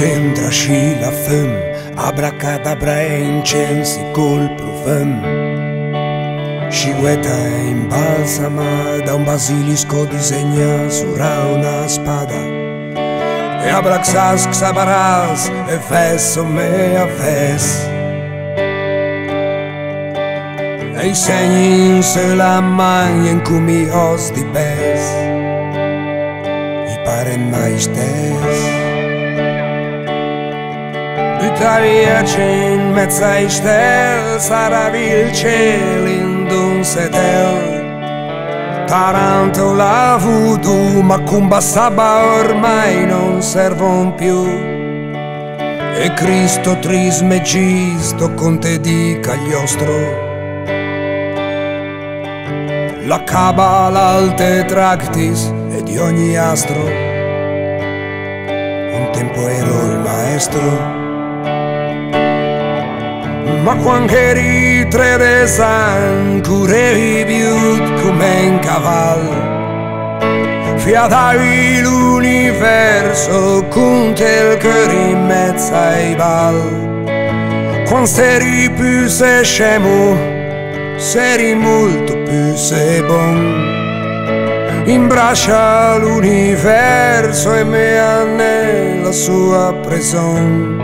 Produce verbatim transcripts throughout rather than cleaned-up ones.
Scendraci la fum, abracadabra e incensi col profum. Sciguetta imbalsama da un basilisco disegna sopra una spada. E abraxas xabaras e fesso me a fes. E i segni in se la magna in cui os di pes. I paren mai stes. Buttaviaci in mezzo ai stel, saravi il cielo in un setel. Tarantola voodoo, ma cumbasaba ormai non servono più. E Cristo trismegisto con te di cagliostro. La cabala al tetractis e di ogni astro. Un tempo ero il maestro. Ma quando eri tre desan, curevi più come un cavallo. Fiatavi l'universo con te il cuore in mezzo ai bal. Quando eri più sei scemo, sei molto più sei bon. Imbraccia l'universo e mea nella sua prison.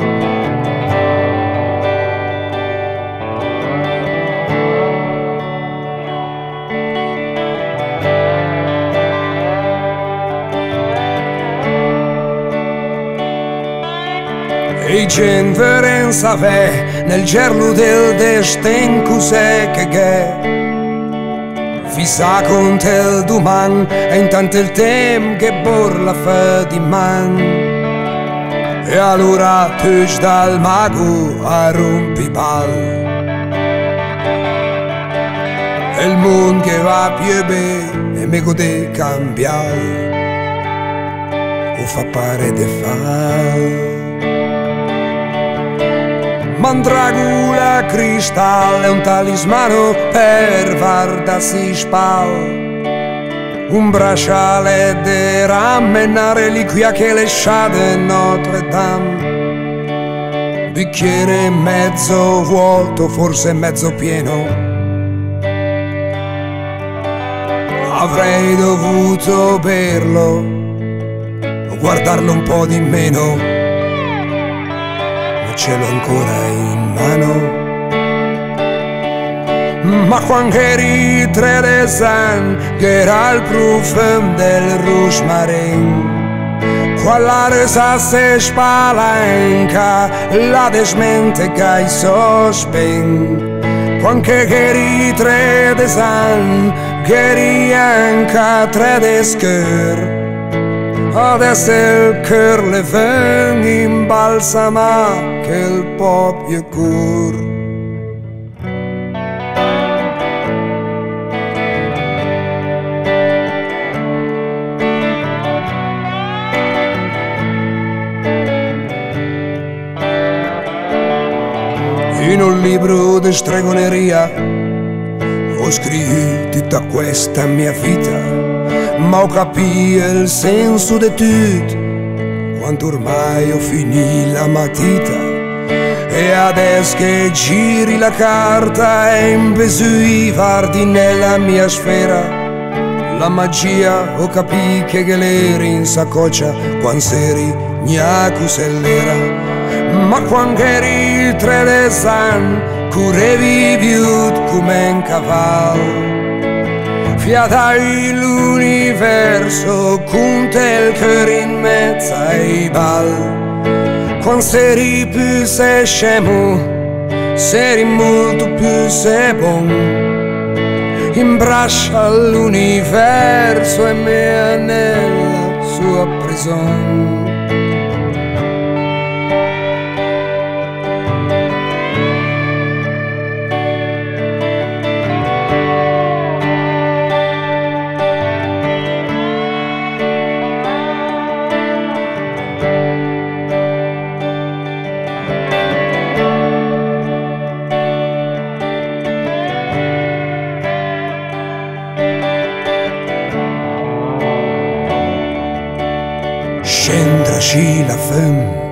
E gente non sapeva nel gerlo del destin cos'è che è. Fissa con te il domani e intanto il tempo che borla fa di man. E allora tu dal mago a rompipal. E il mondo che va più bene e me gode cambiare. O fa pare de fa. Mandragula cristallo è un talismano per vardarsi spal. Un bracciale de rame, una reliquia che le sciade Notre Dame. Bicchiere mezzo vuoto, forse mezzo pieno. Avrei dovuto berlo o guardarlo un po' di meno. Ce l'ho ancora in mano. Ma quando eri tre desan, che era il profum del rosmarin. Quella resa se spalanca, la desmente che hai sospen. Quando eri tre desan, che eri anche tre descher. Adesso il cœur le veng imbalsama che il po' più cur. In un libro di stregoneria ho scritto tutta questa mia vita. Ma ho capito il senso di tutto quando ormai ho finito la matita. E adesso che giri la carta e invesui vardi nella mia sfera. La magia ho capito che l'eri in saccoccia quando eri gnacu sellera. Ma quando eri tre desan, curevi più come un cavallo. Fiatavi l'universo con te il cuore in mezzo ai bal. Quando eri più sei scemo, sei molto più sei bon. Imbraccia l'universo e mea nella sua prison. Scendraci la fum